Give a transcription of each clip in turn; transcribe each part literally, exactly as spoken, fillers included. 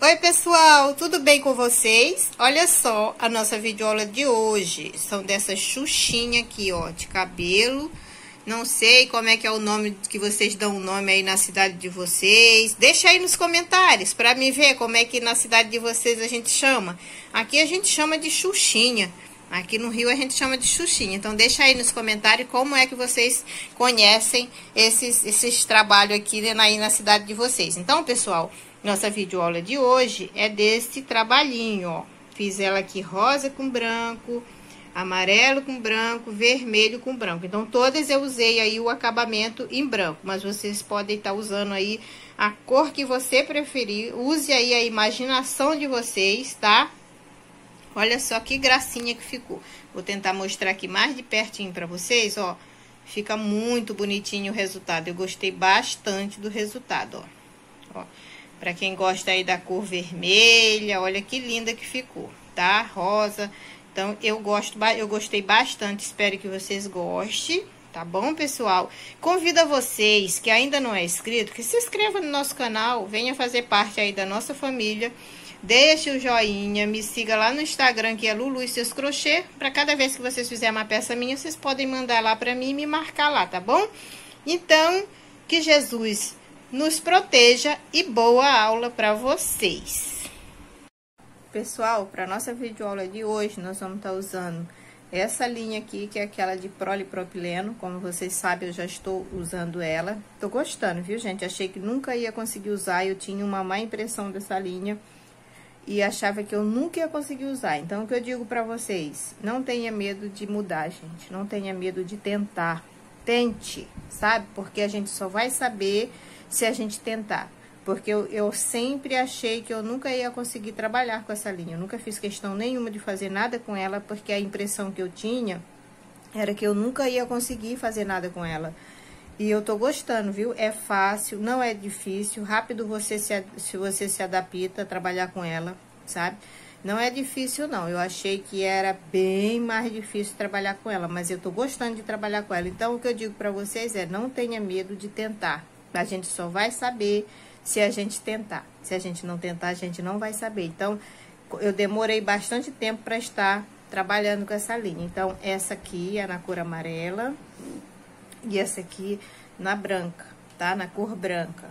Oi pessoal, tudo bem com vocês? Olha só a nossa videoaula de hoje. São dessas xuxinha aqui, ó, de cabelo. Não sei como é que é o nome que vocês dão o nome aí na cidade de vocês. Deixa aí nos comentários para me ver como é que na cidade de vocês a gente chama. Aqui a gente chama de xuxinha. Aqui no Rio a gente chama de xuxinha. Então deixa aí nos comentários como é que vocês conhecem esses, esses trabalhos aqui aí na cidade de vocês. Então, pessoal, nossa videoaula de hoje é desse trabalhinho, ó. Fiz ela aqui rosa com branco, amarelo com branco, vermelho com branco. Então, todas eu usei aí o acabamento em branco, mas vocês podem estar usando aí a cor que você preferir. Use aí a imaginação de vocês, tá? Olha só que gracinha que ficou. Vou tentar mostrar aqui mais de pertinho pra vocês, ó. Fica muito bonitinho o resultado. Eu gostei bastante do resultado, ó. Ó. Pra quem gosta aí da cor vermelha, olha que linda que ficou, tá? Rosa. Então, eu gosto, eu gostei bastante, espero que vocês gostem, tá bom, pessoal? Convido vocês que ainda não é inscrito, que se inscreva no nosso canal, venha fazer parte aí da nossa família. Deixe o joinha, me siga lá no Instagram, que é Lulu e Seus Crochê. Pra cada vez que vocês fizerem uma peça minha, vocês podem mandar lá pra mim e me marcar lá, tá bom? Então, que Jesus nos proteja e boa aula para vocês. Pessoal, para nossa videoaula de hoje, nós vamos estar usando essa linha aqui, que é aquela de polipropileno. Como vocês sabem, eu já estou usando ela. Tô gostando, viu, gente? Achei que nunca ia conseguir usar, eu tinha uma má impressão dessa linha e achava que eu nunca ia conseguir usar. Então, o que eu digo para vocês, não tenha medo de mudar, gente. Não tenha medo de tentar. Tente, sabe? Porque a gente só vai saber se a gente tentar, porque eu, eu sempre achei que eu nunca ia conseguir trabalhar com essa linha, eu nunca fiz questão nenhuma de fazer nada com ela, porque a impressão que eu tinha era que eu nunca ia conseguir fazer nada com ela, e eu tô gostando, viu? É fácil, não é difícil, rápido você se, se você se adapta a trabalhar com ela, sabe? Não é difícil não, eu achei que era bem mais difícil trabalhar com ela, mas eu tô gostando de trabalhar com ela. Então, o que eu digo pra vocês é, não tenha medo de tentar. A gente só vai saber se a gente tentar. Se a gente não tentar, a gente não vai saber. Então, eu demorei bastante tempo para estar trabalhando com essa linha. Então, essa aqui é na cor amarela e essa aqui na branca, tá? Na cor branca.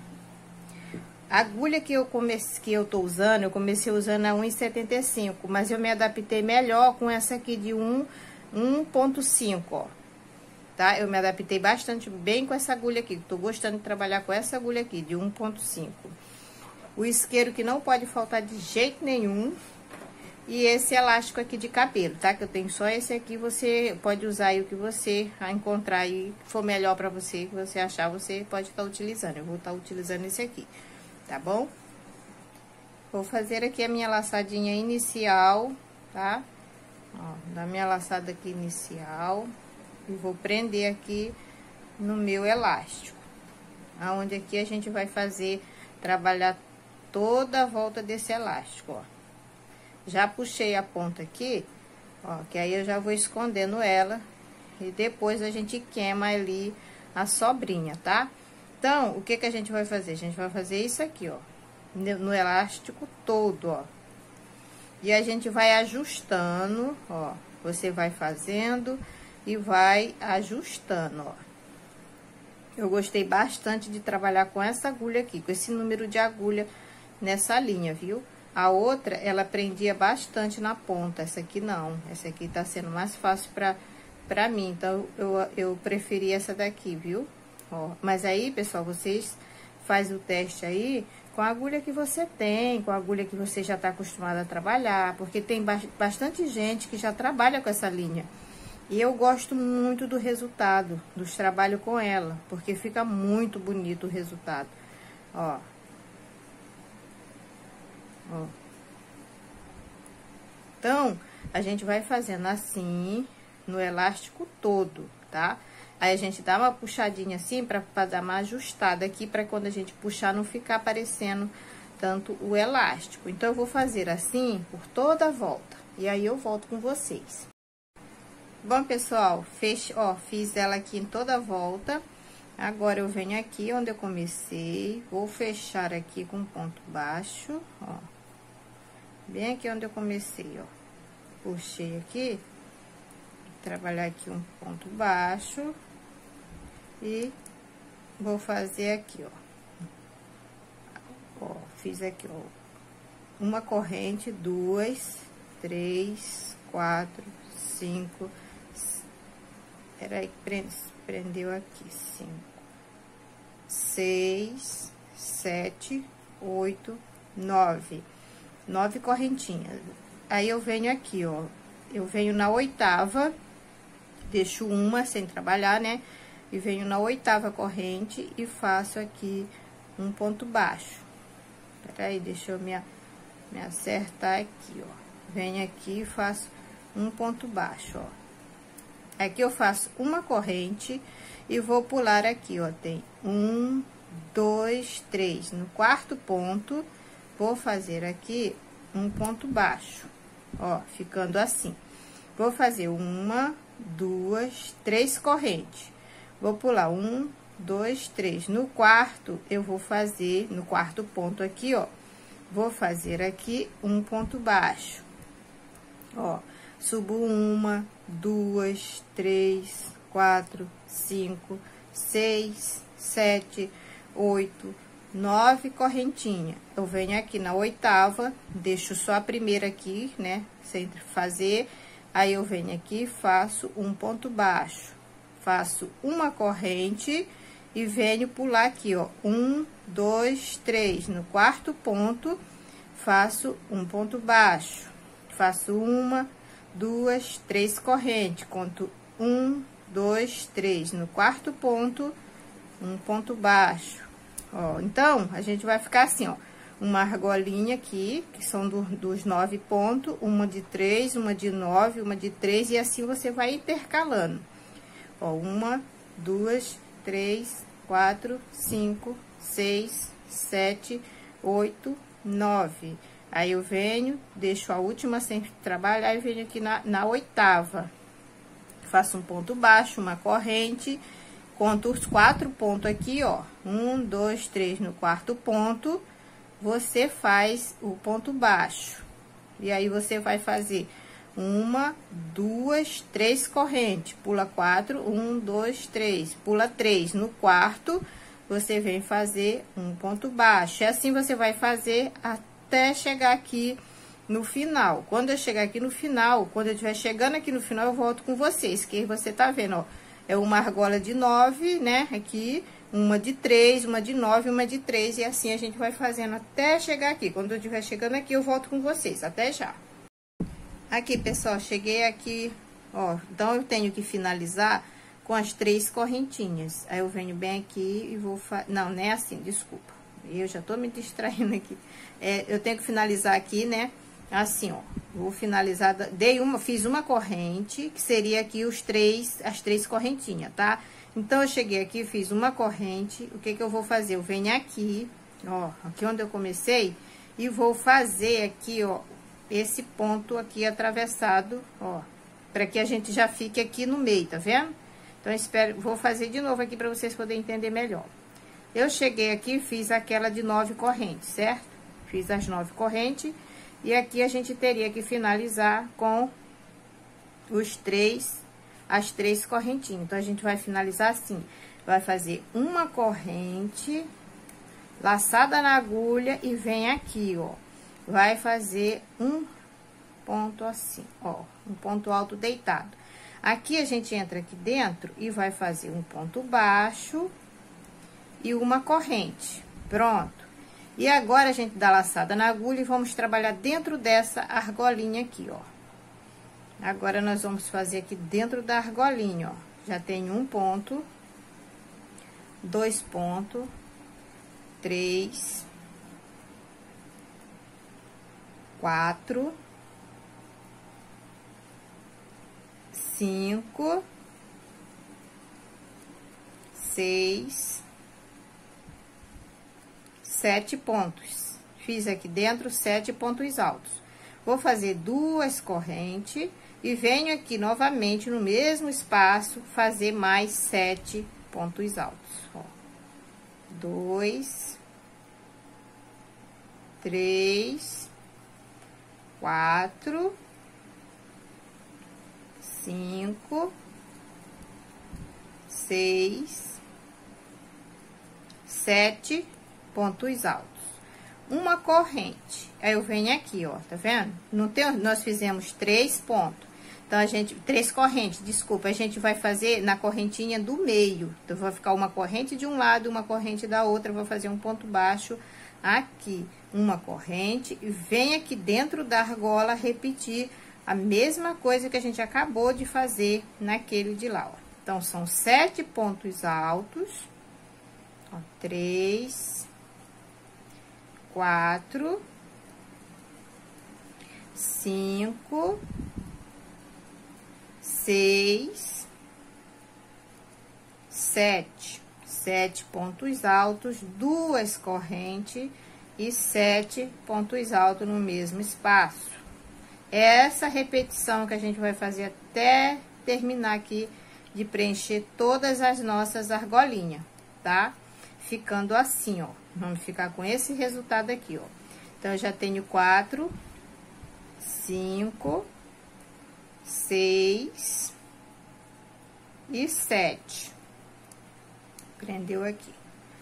A agulha que eu comecei, que eu tô usando, eu comecei usando a um e setenta e cinco, mas eu me adaptei melhor com essa aqui de um ponto cinco, ó. Tá? Eu me adaptei bastante bem com essa agulha aqui. Tô gostando de trabalhar com essa agulha aqui, de um ponto cinco. O isqueiro que não pode faltar de jeito nenhum. E esse elástico aqui de cabelo, tá? Que eu tenho só esse aqui, você pode usar aí o que você encontrar aí, for melhor pra você, que você achar, você pode estar utilizando. Eu vou estar utilizando esse aqui, tá bom? Vou fazer aqui a minha laçadinha inicial, tá? Ó, da minha laçada aqui inicial. E vou prender aqui no meu elástico. Aonde aqui a gente vai fazer, trabalhar toda a volta desse elástico, ó. Já puxei a ponta aqui, ó, que aí eu já vou escondendo ela. E depois a gente queima ali a sobrinha, tá? Então, o que que a gente vai fazer? A gente vai fazer isso aqui, ó. No elástico todo, ó. E a gente vai ajustando, ó. Você vai fazendo e vai ajustando, ó. Eu gostei bastante de trabalhar com essa agulha aqui, com esse número de agulha nessa linha, viu? A outra, ela prendia bastante na ponta, essa aqui não. Essa aqui tá sendo mais fácil pra, pra mim, então eu, eu preferi essa daqui, viu? Ó, mas aí, pessoal, vocês fazem o teste aí com a agulha que você tem, com a agulha que você já tá acostumado a trabalhar, porque tem bastante gente que já trabalha com essa linha. E eu gosto muito do resultado, dos trabalhos com ela, porque fica muito bonito o resultado. Ó. Ó. Então, a gente vai fazendo assim, no elástico todo, tá? Aí, a gente dá uma puxadinha assim, pra, pra dar uma ajustada aqui, pra quando a gente puxar, não ficar aparecendo tanto o elástico. Então, eu vou fazer assim, por toda a volta. E aí, eu volto com vocês. Bom, pessoal, fech... ó, fiz ela aqui em toda a volta. Agora, eu venho aqui onde eu comecei, vou fechar aqui com ponto baixo, ó. bem aqui onde eu comecei, ó. Puxei aqui, trabalhar aqui um ponto baixo e vou fazer aqui, ó. Ó, fiz aqui, ó, uma corrente, duas, três, quatro, cinco, peraí, prendeu aqui, cinco, seis, sete, oito, nove, nove correntinhas. Aí eu venho aqui, ó, eu venho na oitava, deixo uma sem trabalhar, né? E venho na oitava corrente e faço aqui um ponto baixo. Peraí, deixa eu me, me acertar aqui, ó. Venho aqui e faço um ponto baixo, ó. Aqui eu faço uma corrente e vou pular aqui, ó. Tem um, dois, três. No quarto ponto, vou fazer aqui um ponto baixo, ó, ficando assim. Vou fazer uma, duas, três correntes. Vou pular um, dois, três. No quarto, eu vou fazer, no quarto ponto aqui, ó, vou fazer aqui um ponto baixo. Ó, subo uma, duas, três, quatro, cinco, seis, sete, oito, nove correntinhas. Eu venho aqui na oitava, deixo só a primeira aqui, né, sem fazer. Aí eu venho aqui e faço um ponto baixo. Faço uma corrente e venho pular aqui, ó, um, dois, três. No quarto ponto, faço um ponto baixo. Faço uma, duas, três correntes. Conto um, dois, três. No quarto ponto, um ponto baixo. Ó, então, a gente vai ficar assim, ó, uma argolinha aqui, que são do, dos nove pontos, uma de três, uma de nove, uma de três, e assim você vai intercalando. Ó, uma, duas, três, quatro, cinco, seis, sete, oito, nove. Aí eu venho, deixo a última sem trabalhar e venho aqui na, na oitava. Faço um ponto baixo, uma corrente, conto os quatro pontos aqui, ó. Um, dois, três no quarto ponto, você faz o ponto baixo. E aí, você vai fazer uma, duas, três correntes. Pula quatro, um, dois, três. Pula três. No quarto, você vem fazer um ponto baixo. E assim, você vai fazer até chegar aqui no final. Quando eu chegar aqui no final, quando eu estiver chegando aqui no final, eu volto com vocês. Que você tá vendo, ó. É uma argola de nove, né? Aqui, uma de três, uma de nove, uma de três. E assim a gente vai fazendo até chegar aqui. Quando eu estiver chegando aqui, eu volto com vocês. Até já. Aqui, pessoal, cheguei aqui, ó. Então, eu tenho que finalizar com as três correntinhas. Aí, eu venho bem aqui e vou... Fa... Não, não é assim, desculpa. Eu já tô me distraindo aqui. É, eu tenho que finalizar aqui, né? Assim, ó. Vou finalizar, dei uma, fiz uma corrente, que seria aqui os três, as três correntinhas, tá? Então, eu cheguei aqui, fiz uma corrente, o que que eu vou fazer? Eu venho aqui, ó, aqui onde eu comecei, e vou fazer aqui, ó, esse ponto aqui atravessado, ó, pra que a gente já fique aqui no meio, tá vendo? Então, eu espero, vou fazer de novo aqui pra vocês poderem entender melhor. Eu cheguei aqui, fiz aquela de nove correntes, certo? Fiz as nove correntes. E aqui a gente teria que finalizar com os três, as três correntinhas. Então, a gente vai finalizar assim. Vai fazer uma corrente, laçada na agulha e vem aqui, ó. Vai fazer um ponto assim, ó. Um ponto alto deitado. Aqui a gente entra aqui dentro e vai fazer um ponto baixo e uma corrente. Pronto. E agora, a gente dá laçada na agulha e vamos trabalhar dentro dessa argolinha aqui, ó. Agora, nós vamos fazer aqui dentro da argolinha, ó. Já tem um ponto, dois pontos, três, quatro, cinco, seis, sete pontos. Fiz aqui dentro sete pontos altos. Vou fazer duas correntes e venho aqui novamente no mesmo espaço fazer mais sete pontos altos. Ó, dois, três, quatro, cinco, seis, sete pontos altos. Uma corrente. Aí eu venho aqui, ó, tá vendo? Não tem, nós fizemos três pontos. Então, a gente, três correntes, desculpa, a gente vai fazer na correntinha do meio. Então, vai ficar uma corrente de um lado, uma corrente da outra, vou fazer um ponto baixo aqui. Uma corrente, e vem aqui dentro da argola repetir a mesma coisa que a gente acabou de fazer naquele de lá, ó. Então, são sete pontos altos, ó, três, quatro, cinco, seis, sete, sete pontos altos, duas correntes e sete pontos altos no mesmo espaço. Essa repetição que a gente vai fazer até terminar aqui de preencher todas as nossas argolinhas, tá? Ficando assim, ó. Vamos ficar com esse resultado aqui, ó. Então, eu já tenho quatro, cinco, seis e sete. Prendeu aqui.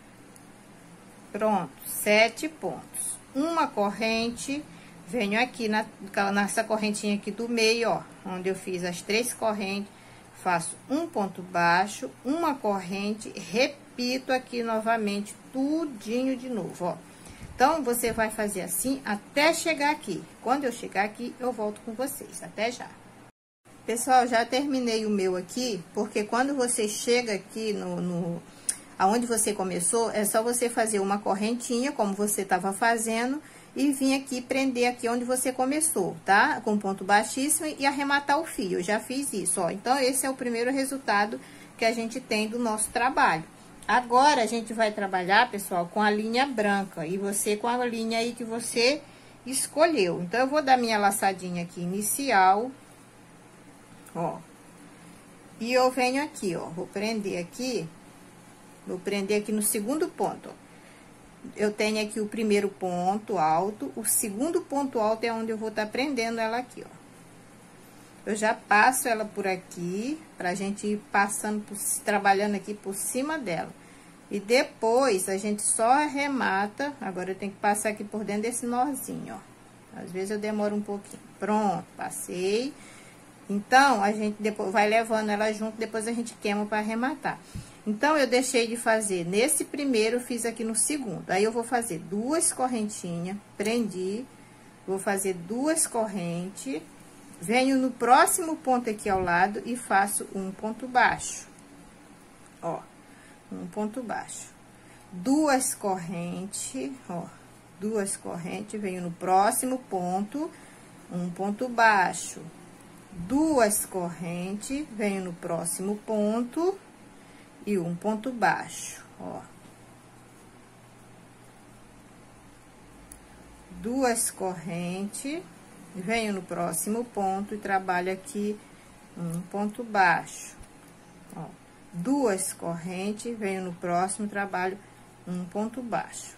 Pronto, sete pontos. Uma corrente, venho aqui na, nessa correntinha aqui do meio, ó, onde eu fiz as três correntes, faço um ponto baixo, uma corrente, repito aqui novamente tudinho de novo, ó. Então, você vai fazer assim até chegar aqui. Quando eu chegar aqui, eu volto com vocês. Até já. Pessoal, já terminei o meu aqui, porque quando você chega aqui no, no aonde você começou, é só você fazer uma correntinha, como você estava fazendo, e vir aqui prender aqui onde você começou, tá? Com ponto baixíssimo e arrematar o fio. Eu já fiz isso, ó. Então, esse é o primeiro resultado que a gente tem do nosso trabalho. Agora, a gente vai trabalhar, pessoal, com a linha branca. E você com a linha aí que você escolheu. Então, eu vou dar minha laçadinha aqui inicial, ó. E eu venho aqui, ó. Vou prender aqui. Vou prender aqui no segundo ponto, ó. Eu tenho aqui o primeiro ponto alto, o segundo ponto alto é onde eu vou estar prendendo ela aqui, ó. Eu já passo ela por aqui, pra gente ir passando, por, trabalhando aqui por cima dela. E depois, a gente só arremata, agora eu tenho que passar aqui por dentro desse nozinho, ó. Às vezes eu demoro um pouquinho. Pronto, passei. Então, a gente depois vai levando ela junto, depois a gente queima pra arrematar. Então, eu deixei de fazer nesse primeiro, fiz aqui no segundo. Aí, eu vou fazer duas correntinhas, prendi, vou fazer duas correntes, venho no próximo ponto aqui ao lado e faço um ponto baixo. Ó, um ponto baixo. Duas correntes, ó, duas correntes, venho no próximo ponto, um ponto baixo. Duas correntes, venho no próximo ponto e um ponto baixo, ó. Duas correntes, venho no próximo ponto e trabalho aqui um ponto baixo, ó. Duas correntes, venho no próximo, trabalho um ponto baixo.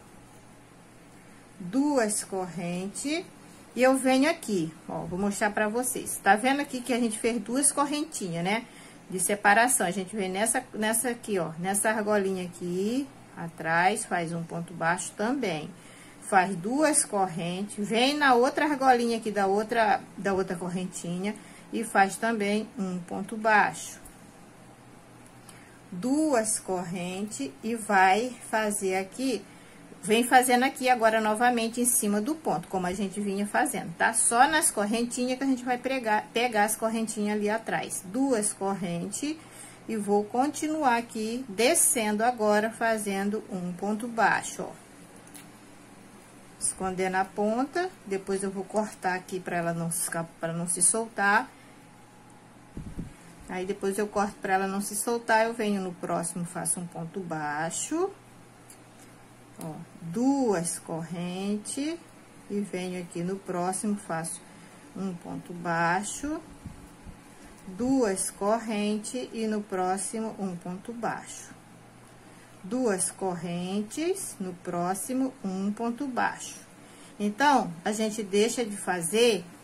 Duas correntes, e eu venho aqui, ó, vou mostrar pra vocês. Tá vendo aqui que a gente fez duas correntinhas, né? De separação, a gente vem nessa, nessa aqui, ó, nessa argolinha aqui, atrás, faz um ponto baixo também. Faz duas correntes, vem na outra argolinha aqui da outra, da outra correntinha e faz também um ponto baixo. Duas correntes e vai fazer aqui, vem fazendo aqui agora novamente em cima do ponto, como a gente vinha fazendo, tá? Só nas correntinhas que a gente vai pregar, pegar as correntinhas ali atrás. Duas correntes e vou continuar aqui descendo agora, fazendo um ponto baixo, ó. Esconder na ponta, depois eu vou cortar aqui pra ela não se, pra não se soltar. Aí, depois eu corto pra ela não se soltar, eu venho no próximo, faço um ponto baixo. Ó, duas correntes e venho aqui no próximo, faço um ponto baixo, duas correntes e no próximo um ponto baixo. Duas correntes, no próximo um ponto baixo. Então, a gente deixa de fazer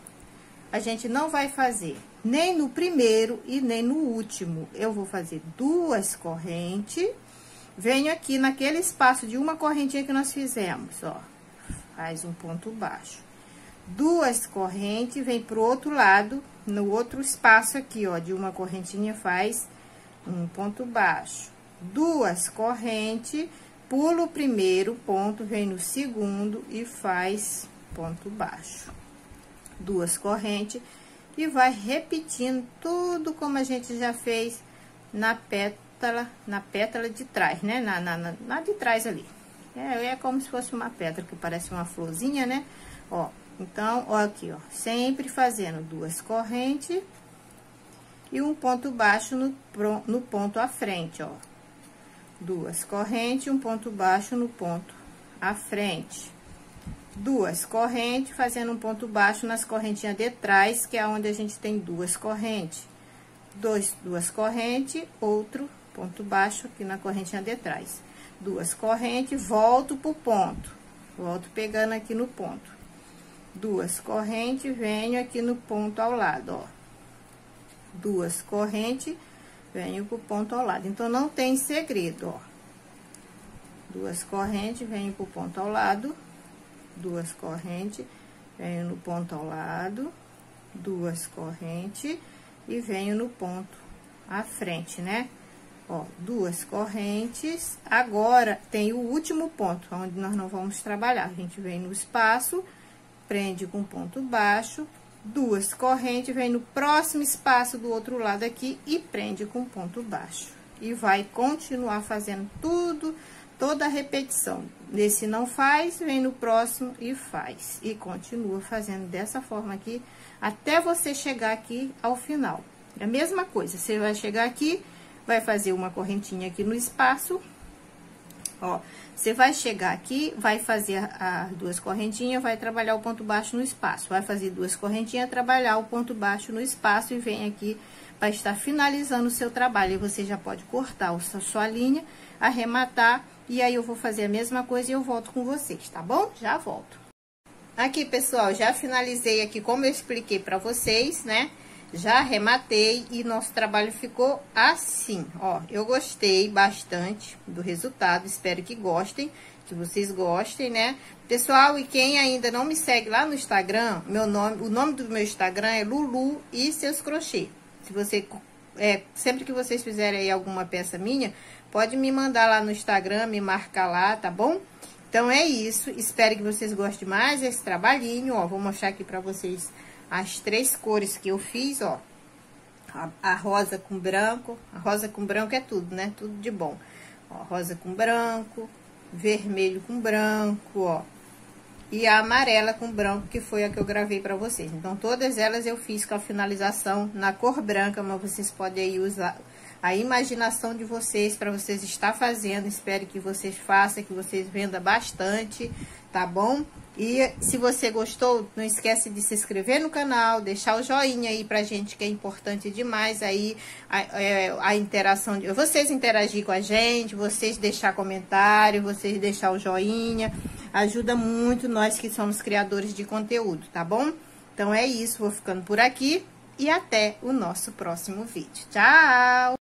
a gente não vai fazer nem no primeiro e nem no último. Eu vou fazer duas correntes, venho aqui naquele espaço de uma correntinha que nós fizemos, ó, faz um ponto baixo. Duas correntes, vem pro outro lado, no outro espaço aqui, ó, de uma correntinha faz um ponto baixo. Duas correntes, pulo o primeiro ponto, vem no segundo e faz ponto baixo. Duas correntes e vai repetindo tudo como a gente já fez na pétala, na pétala de trás, né? Na, na, na, na de trás ali. É, é como se fosse uma pétala, que parece uma florzinha, né? Ó, então, ó aqui, ó, sempre fazendo duas correntes e um ponto baixo no, no ponto à frente, ó. Duas correntes, um ponto baixo no ponto à frente. Duas correntes, fazendo um ponto baixo nas correntinhas de trás, que é onde a gente tem duas correntes. Dois, duas correntes, outro ponto baixo aqui na correntinha de trás. Duas correntes, volto pro ponto. Volto pegando aqui no ponto. Duas correntes, venho aqui no ponto ao lado, ó. Duas correntes, venho pro ponto ao lado. Então, não tem segredo, ó. Duas correntes, venho pro ponto ao lado. Duas correntes, venho no ponto ao lado. Duas correntes e venho no ponto à frente, né? Ó, duas correntes. Agora, tem o último ponto, onde nós não vamos trabalhar. A gente vem no espaço, prende com ponto baixo, duas correntes, vem no próximo espaço do outro lado aqui e prende com ponto baixo. E vai continuar fazendo tudo, toda a repetição. Nesse não faz, vem no próximo e faz. E continua fazendo dessa forma aqui, até você chegar aqui ao final. É a mesma coisa, você vai chegar aqui, vai fazer uma correntinha aqui no espaço, ó. Você vai chegar aqui, vai fazer as duas correntinhas, vai trabalhar o ponto baixo no espaço. Vai fazer duas correntinhas, trabalhar o ponto baixo no espaço e vem aqui para estar finalizando o seu trabalho. E você já pode cortar a sua linha, arrematar, e aí eu vou fazer a mesma coisa e eu volto com vocês, tá bom? Já volto. Aqui, pessoal, já finalizei aqui como eu expliquei para vocês, né? Já arrematei e nosso trabalho ficou assim, ó. Eu gostei bastante do resultado, espero que gostem, que vocês gostem, né? Pessoal, e quem ainda não me segue lá no Instagram, meu nome, o nome do meu Instagram é Lulu e seus crochê. Se você, é, sempre que vocês fizerem aí alguma peça minha, pode me mandar lá no Instagram, me marcar lá, tá bom? Então, é isso, espero que vocês gostem mais desse trabalhinho, ó. Vou mostrar aqui pra vocês as três cores que eu fiz, ó. A, a rosa com branco. A rosa com branco é tudo, né? Tudo de bom. Ó, rosa com branco, vermelho com branco, ó. E a amarela com branco, que foi a que eu gravei pra vocês. Então, todas elas eu fiz com a finalização na cor branca, mas vocês podem aí usar a imaginação de vocês para vocês estar fazendo. Espero que vocês façam, que vocês vendam bastante, tá bom? E se você gostou, não esquece de se inscrever no canal, deixar o joinha aí pra gente, que é importante demais aí a, a, a interação, de vocês interagir com a gente, vocês deixar comentário, vocês deixar o joinha, ajuda muito nós que somos criadores de conteúdo, tá bom? Então é isso, vou ficando por aqui e até o nosso próximo vídeo. Tchau!